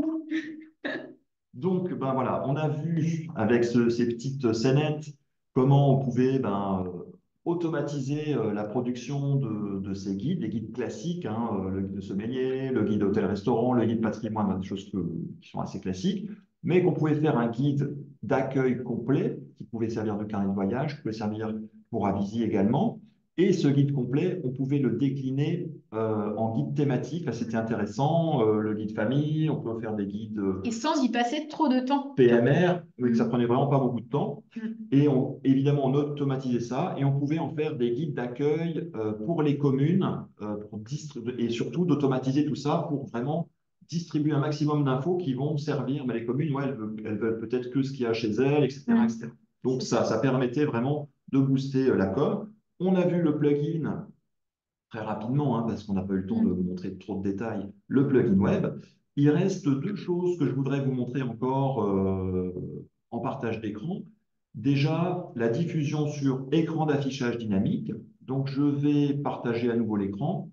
Donc, ben voilà, on a vu avec ce- ces petites scénettes comment on pouvait ben, euh, automatiser euh, la production de, de ces guides, les guides classiques, hein, euh, le guide de sommelier, le guide hôtel-restaurant, le guide patrimoine, ben, des choses que- qui sont assez classiques, mais qu'on pouvait faire un guide d'accueil complet qui pouvait servir de carnet de voyage, qui pouvait servir pour aviser également. Et ce guide complet, on pouvait le décliner euh, en guide thématique. Là, c'était intéressant. Euh, le guide famille, on peut faire des guides euh, Et sans y passer trop de temps. P M R, mais que ça Mm. prenait vraiment pas beaucoup de temps. Mm. Et on, évidemment, on automatisait ça et on pouvait en faire des guides d'accueil euh, pour les communes euh, pour distri- et surtout d'automatiser tout ça pour vraiment distribuer un maximum d'infos qui vont servir. Mais les communes, ouais, elles veulent, elles veulent peut-être que ce qu'il y a chez elles, et cetera, Mm. et cetera. Donc C'est ça, ça. ça permettait vraiment de booster euh, la com. On a vu le plugin très rapidement, hein, parce qu'on n'a pas eu le temps de Mm. vous montrer trop de détails, le plugin web. Il reste deux choses que je voudrais vous montrer encore euh, en partage d'écran. Déjà, la diffusion sur écran d'affichage dynamique. Donc, je vais partager à nouveau l'écran.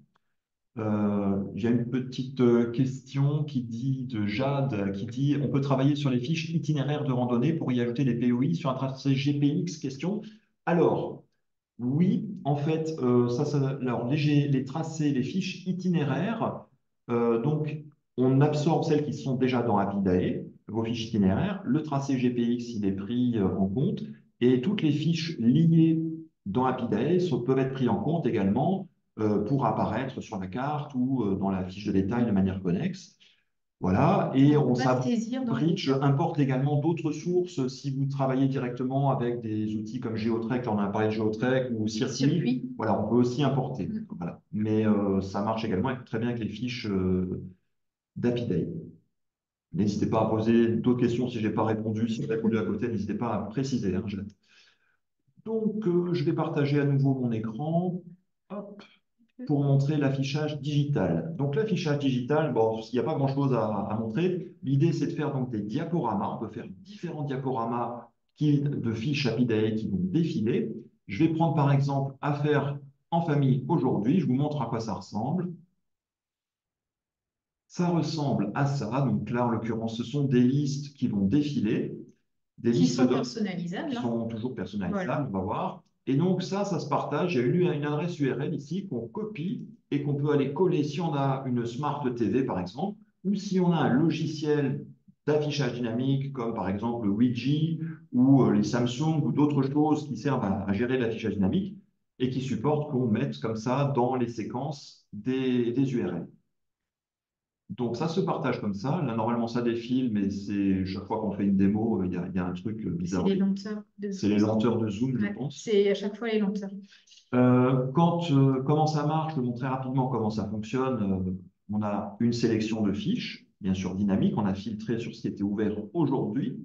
Euh, il y a une petite euh, question qui dit de Jade qui dit on peut travailler sur les fiches itinéraires de randonnée pour y ajouter des P O I sur un tracé G P X question. Alors, oui, en fait, euh, ça, ça- alors, les, G- les tracés, les fiches itinéraires, euh, donc on absorbe celles qui sont déjà dans Apidae, vos fiches itinéraires. Le tracé G P X, il est pris euh, en compte et toutes les fiches liées dans Apidae sont- peuvent être prises en compte également euh, pour apparaître sur la carte ou euh, dans la fiche de détail de manière connexe. Voilà, et On on peut pas saisir dans Bridge Bridge. importe également d'autres sources si vous travaillez directement avec des outils comme Geotrek, là on a parlé de Geotrek ou Circuit. Circuit. Voilà, on peut aussi importer. Mm. Voilà. Mais euh, ça marche également avec- très bien avec les fiches euh, d'Apiday. N'hésitez pas à poser d'autres questions si je n'ai pas répondu. Si j'ai répondu à côté, n'hésitez pas à préciser, hein, je- Donc, euh, je vais partager à nouveau mon écran. Hop, pour montrer l'affichage digital. Donc l'affichage digital, bon, il n'y a pas grand-chose à, à montrer. L'idée, c'est de faire donc des diaporamas. On peut faire différents diaporamas qui, de fiches Happy qui vont défiler. Je vais prendre par exemple Affaires en famille aujourd'hui. Je vous montre à quoi ça ressemble. Ça ressemble à ça. Donc là, en l'occurrence, ce sont des listes qui vont défiler. Des Qui listes sont de- personnalisables. qui hein. sont toujours personnalisables, Voilà. on va voir. Et donc ça, ça se partage. Il y a une, une adresse U R L ici qu'on copie et qu'on peut aller coller si on a une Smart T V, par exemple, ou si on a un logiciel d'affichage dynamique, comme par exemple le Ouija ou euh, les Samsung ou d'autres choses qui servent à, à gérer l'affichage dynamique et qui supportent qu'on mette comme ça dans les séquences des, des U R L. Donc ça se partage comme ça. Là, normalement, ça défile, mais c'est chaque fois qu'on fait une démo, il y a, il y a un truc C'est bizarre. les lenteurs de C'est les Zoom. lenteurs de Zoom, je Ouais, pense. c'est à chaque fois les lenteurs. Euh, quand, euh, comment ça marche, je vais montrer rapidement comment ça fonctionne. Euh, on a une sélection de fiches, bien sûr dynamique. On a filtré sur ce qui était ouvert aujourd'hui.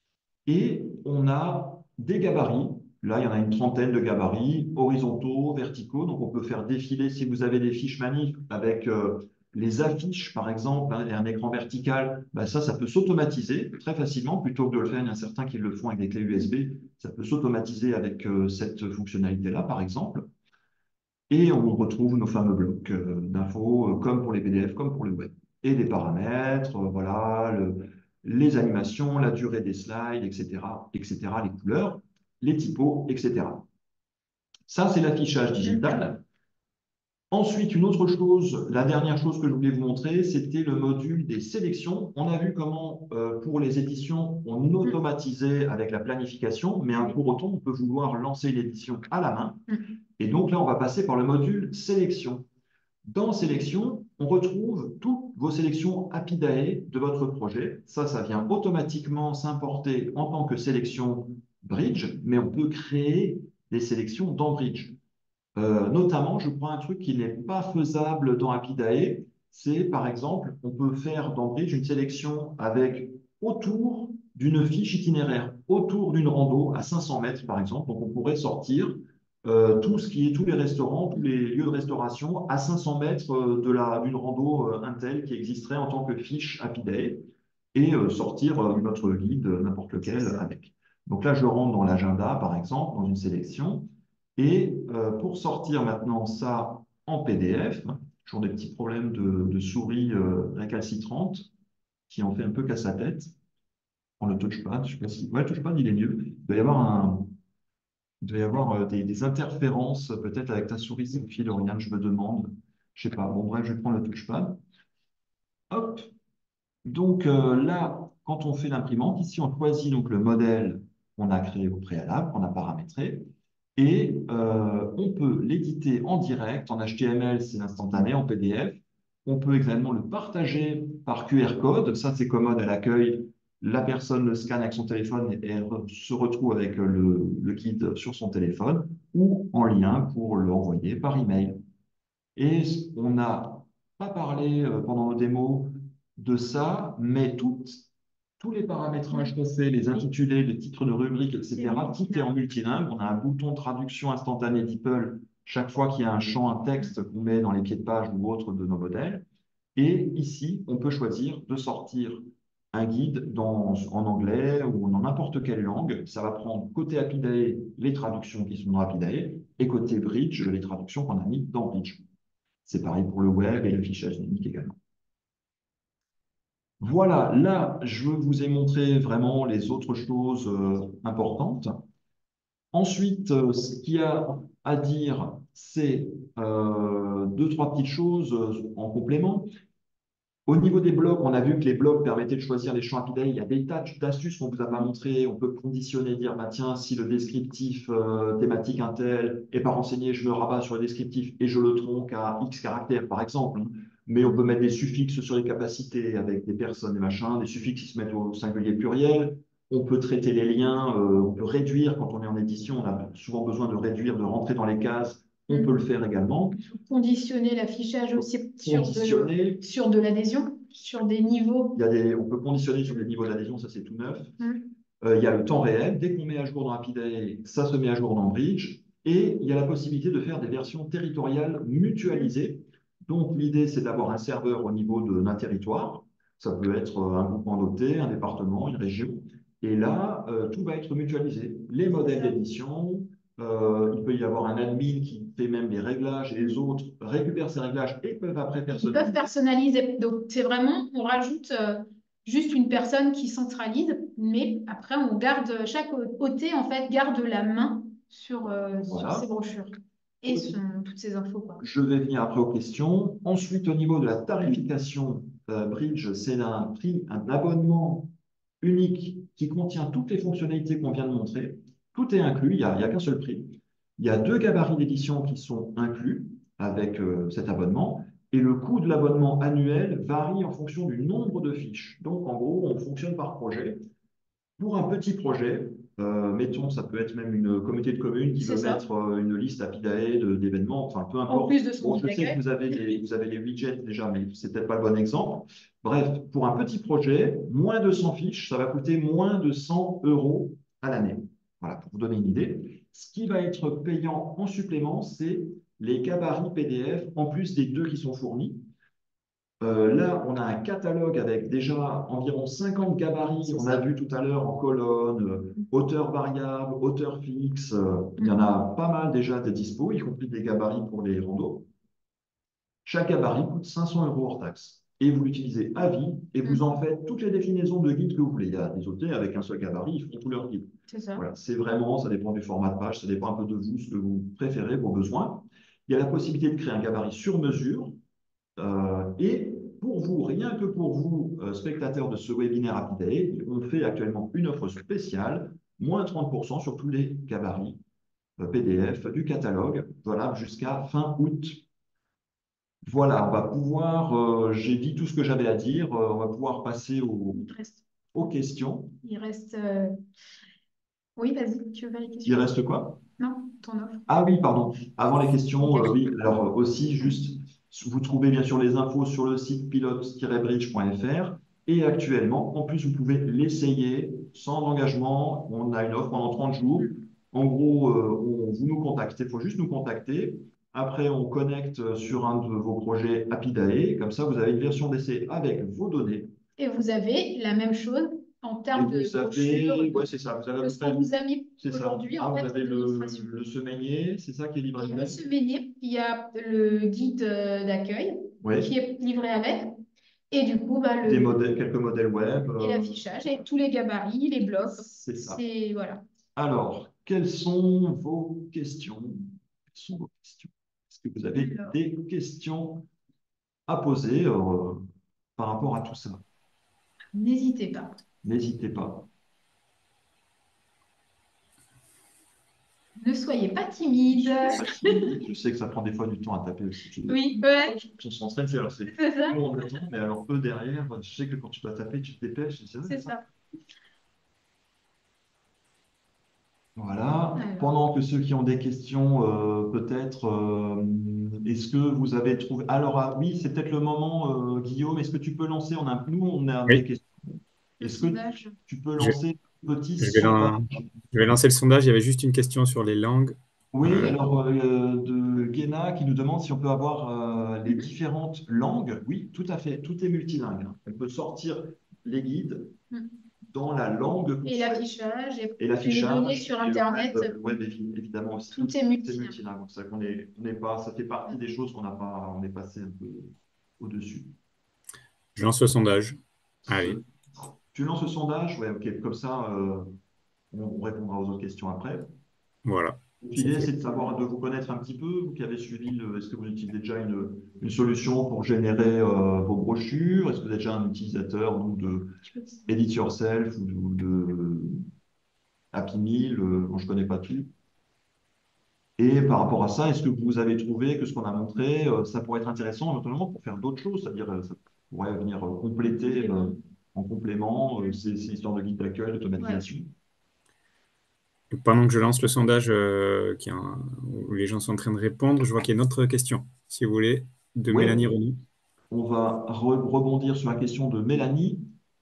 Et on a des gabarits. Là, il y en a une trentaine de gabarits, horizontaux, verticaux. Donc, on peut faire défiler, si vous avez des fiches manif avec euh, les affiches, par exemple, hein, et un écran vertical, ben ça, ça peut s'automatiser très facilement, plutôt que de le faire. Il y en a certains qui le font avec des clés U S B. Ça peut s'automatiser avec euh, cette fonctionnalité-là, par exemple. Et on retrouve nos fameux blocs euh, d'infos, euh, comme pour les P D F, comme pour le web. Et des paramètres, euh, voilà, le- les animations, la durée des slides, et cetera, et cetera, les couleurs, les typos, et cetera. Ça, c'est l'affichage digital. Ensuite, une autre chose, la dernière chose que je voulais vous montrer, c'était le module des sélections. On a vu comment, euh, pour les éditions, on automatisait avec la planification, mais pour autant, on peut vouloir lancer l'édition à la main. Et donc là, on va passer par le module sélection. Dans sélection, on retrouve toutes vos sélections Happydae de votre projet. Ça, ça vient automatiquement s'importer en tant que sélection Bridge, mais on peut créer des sélections dans Bridge. Euh, notamment, je prends un truc qui n'est pas faisable dans Happydae, c'est par exemple, on peut faire dans Bridge une sélection avec autour d'une fiche itinéraire, autour d'une rando à cinq cents mètres par exemple. Donc on pourrait sortir euh, tout ce qui est tous les restaurants, tous les lieux de restauration à cinq cents mètres euh, de la, d'une rando euh, Intel qui existerait en tant que fiche Happydae et euh, sortir euh, notre guide, euh, n'importe lequel, avec. Donc là, je rentre dans l'agenda, par exemple, dans une sélection. Et euh, pour sortir maintenant ça en P D F, toujours des petits problèmes de, de souris euh, récalcitrante qui en fait un peu casse la tête. On le touchpad, je sais pas si. Ouais, le touchpad, il est mieux. Il doit y avoir, un... il doit y avoir euh, des, des interférences peut-être avec ta souris sans fil, Oriane, je me demande. Je sais pas. Bon, bref, je vais prendre le touchpad. Hop. Donc euh, là, quand on fait l'imprimante, ici, on choisit donc le modèle qu'on a créé au préalable, qu'on a paramétré. Et euh, on peut l'éditer en direct, en H T M L, c'est l'instantané, en P D F. On peut également le partager par Q R code. Ça, c'est commode à l'accueil. La personne le scanne avec son téléphone et elle se retrouve avec le, le guide sur son téléphone ou en lien pour l'envoyer par email. Et on n'a pas parlé euh, pendant nos démos de ça, mais toutes, tous les paramétrages qu'on fait, les intitulés, les titres de rubrique, et cetera, tout est en multilingue. On a un bouton de traduction instantanée DeepL chaque fois qu'il y a un champ, un texte qu'on met dans les pieds de page ou autre de nos modèles. Et ici, on peut choisir de sortir un guide dans, en anglais ou dans n'importe quelle langue. Ça va prendre côté Happydae les traductions qui sont dans Happydae et côté Bridge les traductions qu'on a mis dans Bridge. C'est pareil pour le web et l'affichage dynamique également. Voilà, là, je vous ai montré vraiment les autres choses euh, importantes. Ensuite, euh, ce qu'il y a à dire, c'est euh, deux, trois petites choses euh, en complément. Au niveau des blocs, on a vu que les blocs permettaient de choisir les champs Happydae. Il y a des tas d'astuces qu'on ne vous a pas montrées. On peut conditionner, dire, bah, tiens, si le descriptif euh, thématique Intel n'est pas renseigné, je me rabats sur le descriptif et je le tronque à X caractères, par exemple. Mais on peut mettre des suffixes sur les capacités avec des personnes et machin, des suffixes qui se mettent au singulier pluriel. On peut traiter les liens, euh, on peut réduire quand on est en édition. On a souvent besoin de réduire, de rentrer dans les cases. On peut le faire également. Conditionner l'affichage aussi sur Conditionner. de, sur de l'adhésion, sur des niveaux. Il y a des, on peut conditionner sur des niveaux d'adhésion, ça c'est tout neuf. Mmh. Euh, il y a le temps réel. Dès qu'on met à jour dans Apidae, ça se met à jour dans Bridge. Et il y a la possibilité de faire des versions territoriales mutualisées. Donc, l'idée, c'est d'avoir un serveur au niveau de- d'un territoire. Ça peut être euh, un groupement doté, un département, une région. Et là, euh, tout va être mutualisé. Les modèles d'édition, euh, il peut y avoir un admin qui fait même les réglages et les autres récupèrent ces réglages et peuvent après Ils peuvent personnaliser. personnaliser. Donc, c'est vraiment, on rajoute euh, juste une personne qui centralise, mais après, on garde, chaque O T, en fait, garde la main sur, euh, sur ces Voilà. brochures et son- toutes ces infos, quoi. Je vais venir après aux questions. Ensuite, au niveau de la tarification, euh, Bridge, c'est un prix, un abonnement unique qui contient toutes les fonctionnalités qu'on vient de montrer. Tout est inclus, il n'y a, il y a qu'un seul prix. Il y a deux gabarits d'édition qui sont inclus avec euh, cet abonnement. Et le coût de l'abonnement annuel varie en fonction du nombre de fiches. Donc, en gros, on fonctionne par projet. Pour un petit projet, euh, mettons, ça peut être même une communauté de communes qui C'est veut ça. mettre euh, une liste Apidae de- d'événements, enfin peu En importe. plus de son Bon, guide je sais que d'accueil. vous avez les, vous avez les widgets déjà, mais c'est peut-être pas le bon exemple. Bref, pour un petit projet, moins de cent fiches, ça va coûter moins de cent euros à l'année. Voilà, pour vous donner une idée. Ce qui va être payant en supplément, c'est les gabarits P D F, en plus des deux qui sont fournis. Euh, là, on a un catalogue avec déjà environ cinquante gabarits. On a vu tout à l'heure en colonne, euh, hauteur variable, hauteur fixe. Euh, il y en a pas mal déjà des dispos, y compris des gabarits pour les randos. Chaque gabarit coûte cinq cents euros hors taxe. Et vous l'utilisez à vie et vous en faites toutes les déclinaisons de guides que vous voulez. Il y a des hôtels avec un seul gabarit, ils font tous leurs guides. C'est ça. Voilà, c'est vraiment, ça dépend du format de page, ça dépend un peu de vous, ce que vous préférez, vos besoins. Il y a la possibilité de créer un gabarit sur mesure. Euh, et pour vous, rien que pour vous, euh, spectateurs de ce webinaire Apidae, on fait actuellement une offre spéciale, moins trente pour cent sur tous les gabarits euh, P D F du catalogue, voilà, jusqu'à fin août. Voilà, on va pouvoir, euh, j'ai dit tout ce que j'avais à dire, euh, on va pouvoir passer aux, Il reste, aux questions. il reste euh, Oui, vas-y, tu veux faire les Il questions? reste quoi? Non, ton offre. Ah oui, pardon. Avant les questions, euh, Ok. oui, alors euh, aussi, juste, vous trouvez bien sûr les infos sur le site pilote-bridge point F R et actuellement, en plus, vous pouvez l'essayer sans engagement. On a une offre pendant trente jours. En gros, euh, on- vous nous contactez, il faut juste nous contacter. Après, on connecte sur un de vos projets Apidae. Comme ça, vous avez une version d'essai avec vos données. Et vous avez la même chose en Et termes de vous brochure, avez, ouais, de, c'est ça, vous avez à de peu ce près, qu'on vous a mis c'est ça. aujourd'hui Ah, en vous fait en avez le, démonstration. le semainier, c'est ça qui est livré Il y a le avec? semainier, il y a le guide euh, d'accueil qui Oui. est livré avec, et du coup, bah, Des le, modèles, quelques modèles web. et euh, l'affichage, et tous les gabarits, les blocs. c'est ça. C'est, voilà. Alors, quelles sont vos questions? Quelles sont vos questions? Est-ce que vous avez Alors, des questions à poser euh, par rapport à tout ça? n'hésitez pas. N'hésitez pas. Ne soyez pas timide. Pas timide. Je sais que ça prend des fois du temps à taper aussi. Je- Oui, ouais, On s'entraîne, c'est alors c'est c'est ça. nous en même temps, mais alors eux derrière, je sais que quand tu dois taper, tu te dépêches. C'est vrai, C'est ça. ça. Voilà. Alors. Pendant que ceux qui ont des questions, euh, peut-être, euh, est-ce que vous avez trouvé... Alors, ah, oui, c'est peut-être le moment, euh, Guillaume, est-ce que tu peux lancer, on a, nous, on a des Oui, questions. Le Est-ce que sondage. tu peux je, lancer un petit je vais sondage? lan- je vais lancer le sondage. Il y avait juste une question sur les langues. Oui, Euh, alors euh, de Guéna qui nous demande si on peut avoir euh, les Mhm. différentes langues. Oui, tout à fait, tout est multilingue, hein. On peut sortir les guides Mhm. dans la langue qu'on Et souhaite. l'affichage et, Et et les données l'affichage sur et le Internet, web, le web, évi- évidemment aussi, tout est c'est multilingue. multilingue. Donc, ça qu'on est, on n'est pas, ça fait partie des choses qu'on n'a pas, on est passé un peu au-dessus. je lance le sondage. Allez, Tu lances le sondage? Ouais, ok, comme ça, euh, on, on répondra aux autres questions après. voilà, Donc, c'est l'idée, fait. c'est de savoir, de vous connaître un petit peu, vous qui avez suivi, le- est-ce que vous utilisez déjà une, une solution pour générer euh, vos brochures? Est-ce que vous êtes déjà un utilisateur donc, de Edit Yourself ou de, de Happy Meal? Euh, bon, je ne connais pas tout. Et par rapport à ça, est-ce que vous avez trouvé que ce qu'on a montré, euh, ça pourrait être intéressant éventuellement pour faire d'autres choses, c'est-à-dire euh, ça pourrait venir euh, compléter euh, en complément euh, ces, ces histoires de guide d'accueil, Ouais. d'automatisation? Pendant que je lance le sondage euh, qui est un- où les gens sont en train de répondre, je vois qu'il y a une autre question, si vous voulez, de Oui, Mélanie Renaud. on va re- rebondir sur la question de Mélanie.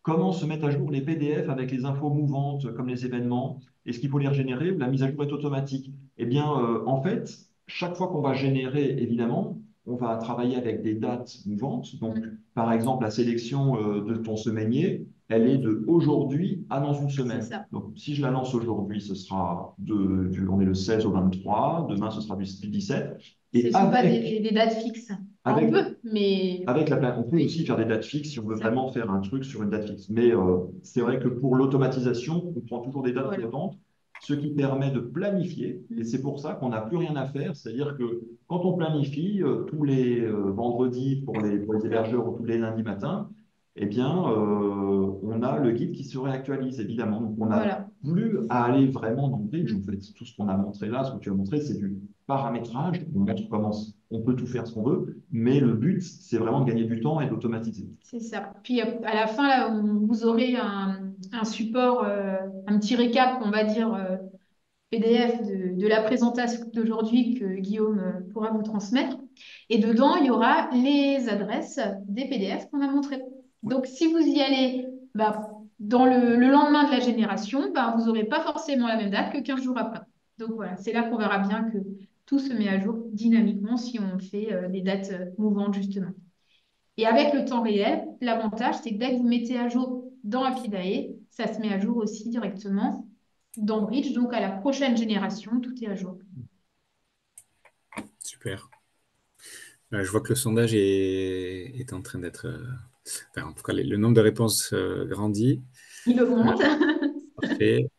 comment se mettent à jour les P D F avec les infos mouvantes comme les événements? Est-ce qu'il faut les régénérer ou la mise à jour est automatique? Eh bien, euh, en fait, chaque fois qu'on va générer, évidemment, on va travailler avec des dates mouvantes. Donc, Mm. par exemple, la sélection euh, de ton semainier, elle est de aujourd'hui à dans une C'est semaine. ça. Donc, si je la lance aujourd'hui, ce sera de, du, on est le seize au vingt-trois, demain ce sera du, du dix-sept. Ce Et ne sont pas des, avec, des dates fixes. Enfin, on avec peut, mais avec la, pla- on peut oui, aussi faire des dates fixes si on c'est veut ça. vraiment faire un truc sur une date fixe. Mais euh, c'est vrai que pour l'automatisation, on prend toujours des dates Voilà. flottantes, ce qui permet de planifier. Et Mm. c'est pour ça qu'on n'a plus rien à faire. C'est-à-dire que quand on planifie euh, tous les euh, vendredis pour les, pour les hébergeurs ou tous les lundis matins, eh bien, euh, on a le guide qui se réactualise, évidemment. Donc, on n'a Voilà. plus à aller vraiment dans le bridge. En Mm. fait, tout ce qu'on a montré là, ce que tu as montré, c'est du paramétrage. On montre comment on peut tout faire ce qu'on veut, mais le but, c'est vraiment de gagner du temps et d'automatiser. C'est ça. Puis euh, à la fin, là, on- vous aurez un, un support, euh, un petit récap, on va dire, euh, P D F de, de la présentation d'aujourd'hui que Guillaume euh, pourra vous transmettre. Et dedans, il y aura les adresses des P D F qu'on a montrées. Ouais. Donc, si vous y allez bah, dans le, le lendemain de la génération, bah, vous n'aurez pas forcément la même date que quinze jours après. Donc, voilà, c'est là qu'on verra bien que tout se met à jour dynamiquement si on fait euh, des dates euh, mouvantes, justement. Et avec le temps réel, l'avantage, c'est que dès que vous mettez à jour dans Apidae, ça se met à jour aussi directement dans Bridge. Donc, à la prochaine génération, tout est à jour. Super. Euh, je vois que le sondage est, est en train d'être... euh, enfin, en tout cas, le, le nombre de réponses euh, grandit. Il Euh, augmente. Parfait.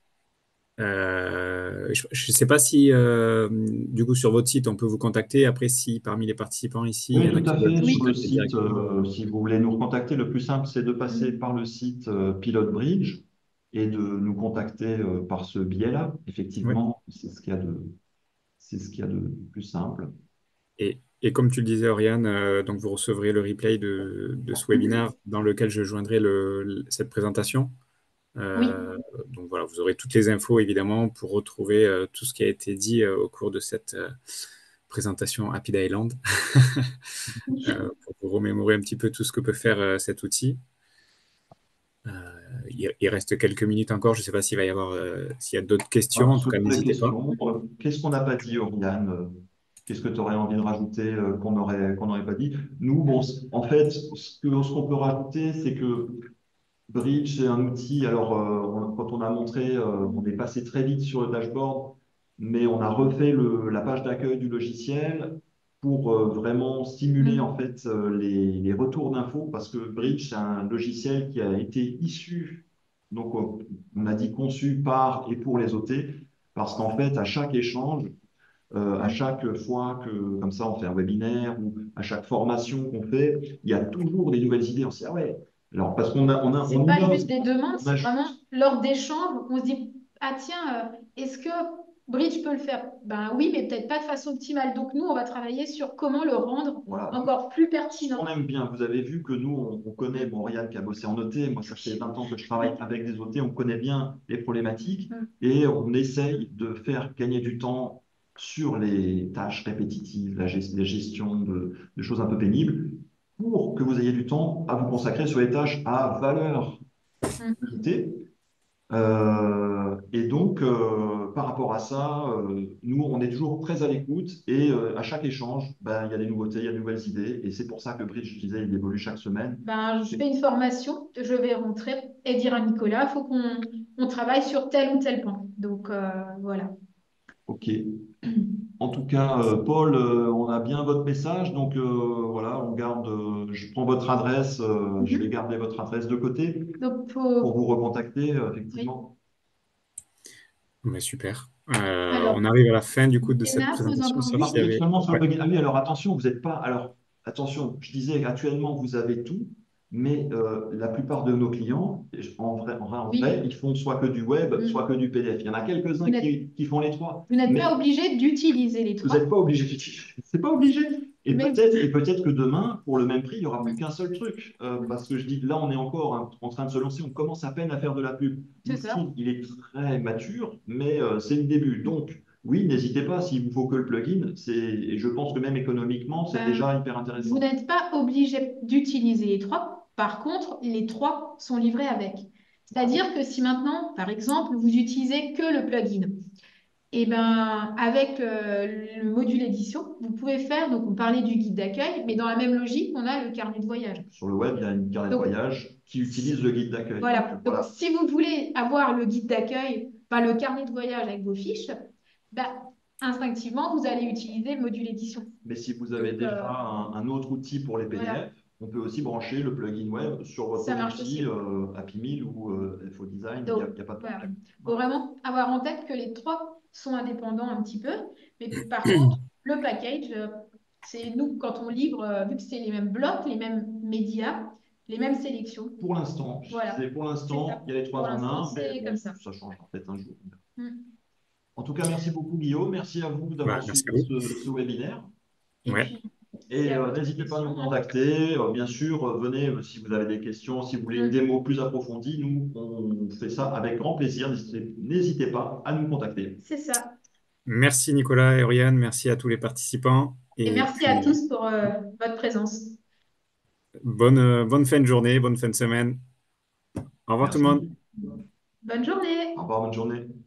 Euh, je ne sais pas si, euh, du coup, sur votre site, on peut vous contacter. Après, si parmi les participants ici, il y Oui, en a tout qui à veulent fait. vous Sur Oui. le contacter site, directement. euh, si vous voulez nous recontacter, le plus simple, c'est de passer Mm. par le site euh, Pilot Bridge et de nous contacter euh, par ce biais-là. Ouais. Effectivement, c'est ce qu'il y a de, c'est ce qu'il y a de plus simple. Et, et comme tu le disais, Oriane, euh, donc vous recevrez le replay de, de ce Mhm. webinaire dans lequel je joindrai le, le- cette présentation. Oui. Euh, donc voilà, vous aurez toutes les infos évidemment pour retrouver euh, tout ce qui a été dit euh, au cours de cette euh, présentation Happy Island, euh, pour vous remémorer un petit peu tout ce que peut faire euh, cet outil. Euh, il, il reste quelques minutes encore, je ne sais pas s'il va y avoir, euh, s'il y a d'autres questions, Alors, en tout cas selon les n'hésitez pas. questions, euh, qu'est-ce qu'on n'a pas dit, Oriane? Euh, Qu'est-ce que tu aurais envie de rajouter euh, qu'on aurait, qu'on n'aurait pas dit? Nous, bon, c- en fait, ce que, ce qu'on peut rajouter, c'est que Bridge, c'est un outil. Alors, euh, on- quand on a montré, euh, on est passé très vite sur le dashboard, mais on a refait le- la page d'accueil du logiciel pour euh, vraiment stimuler en Mm. fait euh, les, les retours d'infos, parce que Bridge, c'est un logiciel qui a été issu, donc on on a dit conçu par et pour les O T, parce qu'en fait, à chaque échange, euh, à Mm. chaque fois que, comme ça, on fait un webinaire ou à chaque formation qu'on fait, il y a toujours des nouvelles idées. On se dit, ah ouais, alors parce qu'on a, on a, C'est on pas innove, juste des demandes, on a, c'est vraiment lors d'échanges, on se dit, ah tiens, euh, est-ce que Bridge peut le faire? Ben oui, mais peut-être pas de façon optimale. Donc nous, on va travailler sur comment le rendre voilà. encore plus Ce qu'on pertinent. aime bien, vous avez vu que nous, on, on connaît, Mm. bon, Oriane qui a bossé en O T, moi, ça fait vingt ans que je travaille avec des O T, on connaît bien les problématiques Mm. et on essaye de faire gagner du temps sur les tâches répétitives, la gest- la gestion de, de choses un peu pénibles, pour que vous ayez du temps à vous consacrer sur les tâches à valeur Mm. ajoutée. Euh, et donc, euh, par rapport à ça, euh, nous, on est toujours très à l'écoute et euh, à chaque échange, ben, il y a des nouveautés, il y a de nouvelles idées. Et c'est pour ça que Bridge, je disais, il évolue chaque semaine. Ben, je C'est- fais une formation, je vais rentrer et dire à Nicolas, il faut qu'on on travaille sur tel ou tel point. Donc euh, voilà. OK. En tout cas, euh, Paul, euh, on a bien votre message. Donc, euh, voilà, on garde, euh, je prends votre adresse, euh, je vais Mhm. garder votre adresse de côté Donc, pour faut... vous recontacter, euh, oui. effectivement. Ouais, super. Euh, on Alors, arrive à la fin du coup de cette Léna pose présentation, encore... sauf Ça marche s'il y Oui, avait... seulement sur le Ouais. plugin. Ah oui, alors attention, vous n'êtes pas. Alors attention, je disais actuellement vous avez tout, mais euh, la plupart de nos clients, en vrai, en vrai, en vrai, oui. ils font soit que du web, soit Mm. que du P D F. Il y en a Vous quelques-uns n'êtes qui, qui font les trois, vous n'êtes pas mais obligé d'utiliser les vous n'êtes trois, pas obligé. C'est pas obligé. Et mais peut-être, et peut-être que demain, pour le même prix, il n'y aura plus mm, qu'un seul truc. Euh, mm, parce que je dis, là, on est encore hein, en train de se lancer, on commence à peine à faire de la pub. c'est ça. L'outil, il est très mature, mais euh, c'est le début. Mm. Donc, oui, n'hésitez pas, s'il vous faut que le plugin, c'est, et je pense que même économiquement, c'est Ben, déjà hyper vous intéressant. n'êtes pas obligé d'utiliser les trois. Par contre, les trois sont livrés avec. C'est-à-dire que si maintenant, par exemple, vous utilisez que le plugin, et ben avec euh, le module édition, vous pouvez faire, donc on parlait du guide d'accueil, mais dans la même logique, on a le carnet de voyage. Sur le web, il y a une carnet de Donc, voyage qui utilise le guide d'accueil. Donc, voilà. Donc, voilà. si vous voulez avoir le guide d'accueil, enfin, le carnet de voyage avec vos fiches, ben, instinctivement, vous allez utiliser le module édition. Mais si vous avez Donc, déjà euh, un, un autre outil pour les voilà, P D F, on peut aussi brancher le plugin web sur votre ça autre marche outil aussi. euh, Happy Meal ou euh, F O Design, il n'y a, Donc, il y a pas de voilà. problème. Il faut Voilà. vraiment avoir en tête que les trois sont indépendants un petit peu. Mais par contre, le package, euh, c'est nous, quand on livre, euh, vu que c'est les mêmes blocs, les mêmes médias, les mêmes sélections. Pour l'instant, Voilà, c'est pour c'est ça. l'instant, il y a les Pour trois en l'instant, un, mais c'est bon, comme ça. ça changera peut-être un jour. Mm. En tout cas, merci beaucoup Guillaume, merci à vous Bah, d'avoir merci à suivi vous. ce, ce webinaire. Et Ouais. puis, s'il y Et a euh, d'autres n'hésitez pas à nous questions, hein. contacter. Euh, bien sûr, euh, venez euh, si vous avez des questions, si vous voulez une Mm. démo plus approfondie, nous, on fait ça avec grand plaisir. N'hésitez n'hésitez pas à nous contacter. C'est ça. Merci Nicolas et Oriane, merci à tous les participants. Et Et merci à puis, tous pour euh, votre présence. bonne, euh, bonne fin de journée, bonne fin de semaine. Au revoir tout le monde. Merci. Bonne journée. Au revoir, bonne journée.